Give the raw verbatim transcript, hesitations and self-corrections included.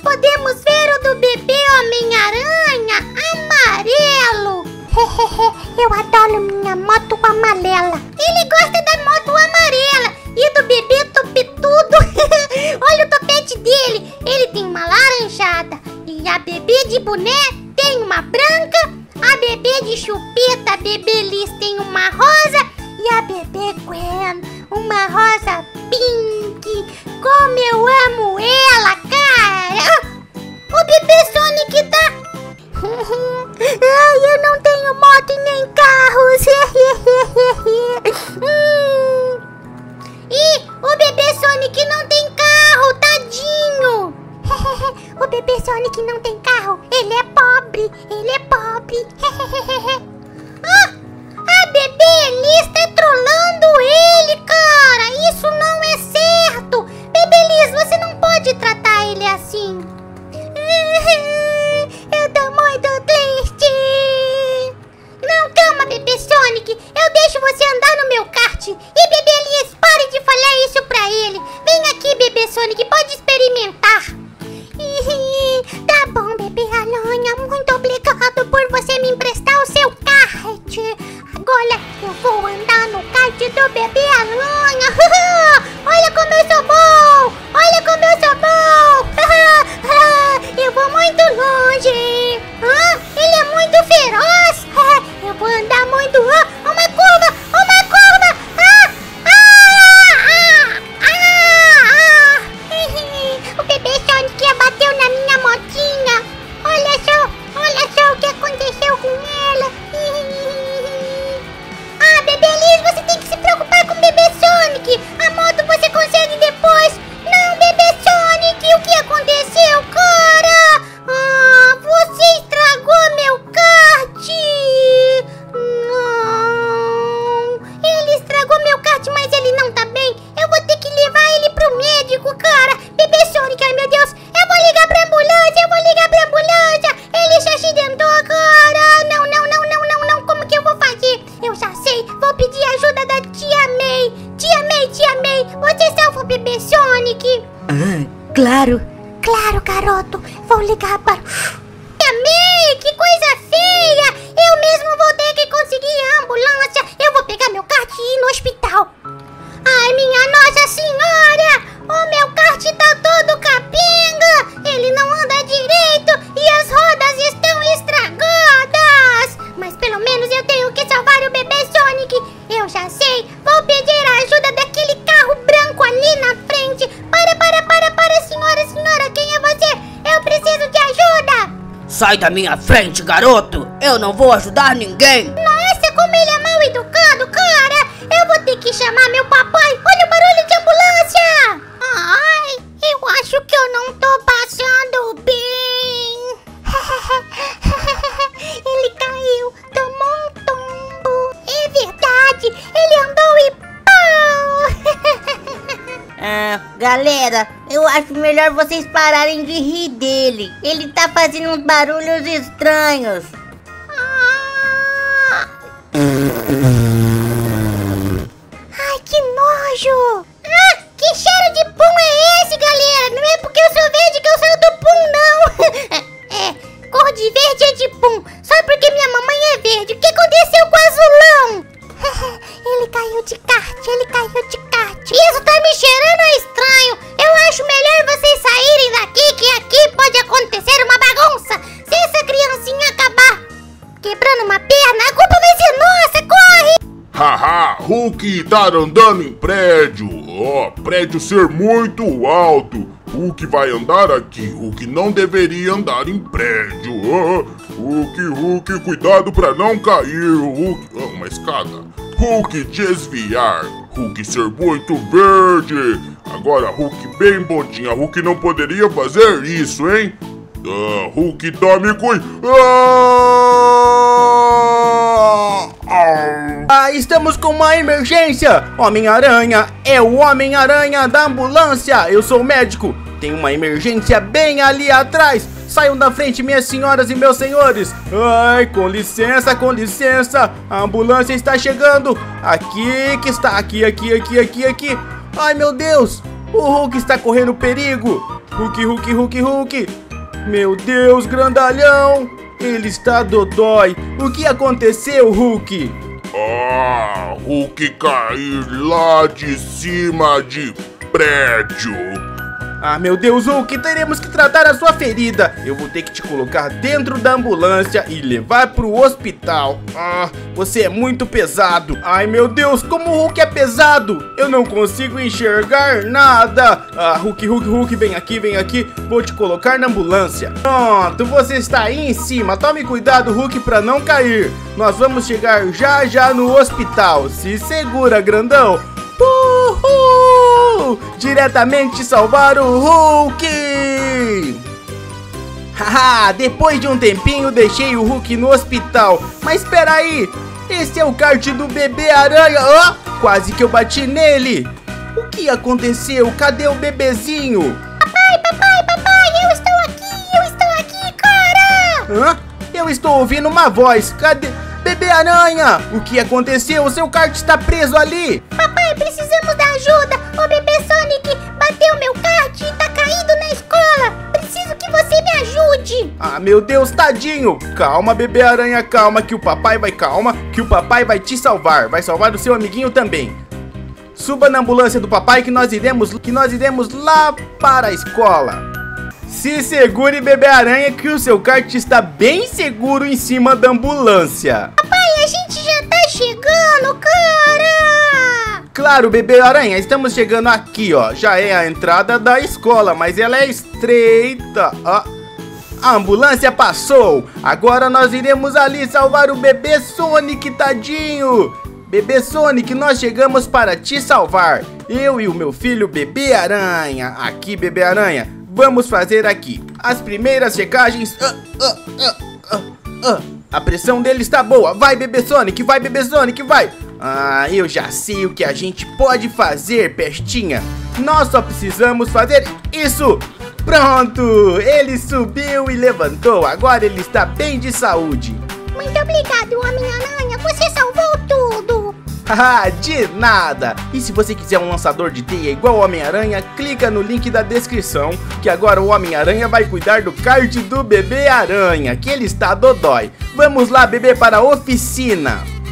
podemos ver o do bebê Homem-Aranha amarelo. Eu adoro minha moto amarela. Ele gosta da moto amarela. E do bebê topetudo. Olha o topete dele. Ele tem uma laranjada. E a bebê de boné tem uma branca. A bebê de chupeta, a bebê Liz tem uma rosa. E a bebê Gwen, uma rosa pink. Como eu amo ela, cara. O bebê Sonic tá... Ai, eu não tenho moto e nem carros. hum. E o bebê Sonic não tem carro, tadinho. O bebê Sonic não tem carro. Ele é pobre, ele é pobre. Ah, a bebê Liz tá trolando ele, cara. Isso não é certo. Bebê Liz, você não pode tratar ele assim. Eu tô muito triste. Não, calma, bebê Sonic. Eu deixo você andar no meu kart. E bebê Liz, pare de falar isso pra ele. Vem aqui, bebê Sonic, pode experimentar. Tá bom, bebê Aranha. Muito obrigado por você me emprestar o seu kart. Agora eu vou andar no kart do bebê Aranha. Olha como eu sou bom. Olha como eu sou bom. Eu vou muito longe. Ah, ele é muito feroz. Eu vou andar muito. Ah, uma curva, uma curva. Ah, ah, ah, ah, ah. O bebê Sonic abateu na minha motinha. Olha só, olha só o que aconteceu com ela. Ah, bebê Liz, você tem que se preocupar com o bebê Sonic. A moto você consegue depois. Não, bebê Sonic, o que aconteceu, cara? Ah, você estragou meu kart. Não, ele estragou meu kart, mas ele não tá bem. Eu vou ter que levar ele pro médico, cara. Bebê Sonic, ai meu Deus, eu vou ligar pra ambulância, eu vou ligar pra ambulância. Ele se acidentou, cara. Não, não, não, não, não, não, como que eu vou fazer? Eu já sei, vou pedir ajuda da tia May. Tia May, tia May, você salva o bebê Sonic? Ah, claro. Claro, garoto, vou ligar para... Tia May, que coisa feia. Eu mesmo vou ter que conseguir a ambulância. Eu vou pegar meu kart e ir no hospital. Ai, minha Nossa Senhora, o meu kart tá todo capenga. Ele não anda direito e as rodas estão estragadas. Mas pelo menos eu tenho que salvar o bebê Sonic. Eu já sei, vou pedir a ajuda daquele carro branco ali na frente. Para, para, para, para, senhora, senhora, quem é você? Eu preciso de ajuda. Sai da minha frente, garoto. Eu não vou ajudar ninguém. Nossa, como ele é mal educado, cara. Eu vou ter que chamar meu papai. Olha o barulho de ambulância. Ai, eu acho que eu não tô passando bem. Ele caiu, tomou um tombo. É verdade, ele andou e pau. Ah, galera, eu acho melhor vocês pararem de rir dele. Ele tá fazendo uns barulhos estranhos. Ah. Ai, que nojo. Ah, que cheiro de pum é esse, galera? Não é porque eu sou verde que eu saio do pum, não. É, cor de verde é de pum. Só porque minha mamãe é verde. O que aconteceu com o azulão? Ele caiu de kart, ele caiu de kart. Isso tá me cheirando a estranho. Eu acho melhor vocês saírem daqui, que aqui pode acontecer uma bagunça. Se essa criancinha acabar quebrando uma perna, a culpa vai ser nossa, corre! Haha, Hulk tá andando em prédio. Ó, oh, prédio ser muito alto. Hulk vai andar aqui. Hulk não deveria andar em prédio. Oh, Hulk, Hulk, cuidado pra não cair. Hulk, oh, uma escada. Hulk desviar. Hulk ser muito verde. Agora Hulk bem bondinha. Hulk não poderia fazer isso, hein? Ah, Hulk tome cuidado. Ah, ah. Ah, estamos com uma emergência. Homem-Aranha, é o Homem-Aranha da ambulância. Eu sou o médico. Tem uma emergência bem ali atrás. Saiam da frente, minhas senhoras e meus senhores. Ai, com licença, com licença. A ambulância está chegando. Aqui que está, aqui, aqui, aqui, aqui, aqui. Ai, meu Deus, o Hulk está correndo perigo. Hulk, Hulk, Hulk, Hulk. Meu Deus, grandalhão. Ele está dodói. O que aconteceu, Hulk? Ah, Hulk cair lá de cima de prédio. Ah, meu Deus, Hulk, teremos que tratar a sua ferida. Eu vou ter que te colocar dentro da ambulância e levar pro hospital. Ah, você é muito pesado. Ai, meu Deus, como o Hulk é pesado. Eu não consigo enxergar nada. Ah, Hulk, Hulk, Hulk, vem aqui, vem aqui. Vou te colocar na ambulância. Pronto, você está aí em cima. Tome cuidado, Hulk, pra não cair. Nós vamos chegar já já no hospital. Se segura, grandão. Uhul! Diretamente salvar o Hulk! Haha, depois de um tempinho deixei o Hulk no hospital. Mas espera aí, esse é o kart do bebê aranha. Oh, quase que eu bati nele. O que aconteceu? Cadê o bebezinho? Papai, papai, papai, eu estou aqui, eu estou aqui, cara! Hã? Eu estou ouvindo uma voz. Cadê? Bebê aranha, o que aconteceu? O seu kart está preso ali. Papai, precisamos da ajuda. O bebê Sonic bateu meu kart e tá caído na escola. Preciso que você me ajude. Ah, meu Deus, tadinho. Calma, bebê aranha, calma, que o papai vai, calma, que o papai vai te salvar. Vai salvar o seu amiguinho também. Suba na ambulância do papai que nós iremos, que nós iremos lá para a escola. Se segure, bebê aranha, que o seu kart está bem seguro em cima da ambulância. Papai, a gente já tá chegando, cara! Claro, bebê aranha, estamos chegando aqui, ó. Já é a entrada da escola, mas ela é estreita. Ó. A ambulância passou. Agora nós iremos ali salvar o bebê Sonic, tadinho. Bebê Sonic, nós chegamos para te salvar. Eu e o meu filho bebê aranha. Aqui, bebê aranha. Vamos fazer aqui as primeiras checagens. Uh, uh, uh, uh, uh. A pressão dele está boa. Vai, bebê Sonic, vai, bebê Sonic, vai. Ah, eu já sei o que a gente pode fazer, Pestinha. Nós só precisamos fazer isso. Pronto, ele subiu e levantou. Agora ele está bem de saúde. Muito obrigado, Homem-Aranha. Você salvou tudo. Haha, de nada! E se você quiser um lançador de teia igual o Homem-Aranha, clica no link da descrição, que agora o Homem-Aranha vai cuidar do kart do bebê aranha, que ele está dodói. Vamos lá, bebê, para a oficina!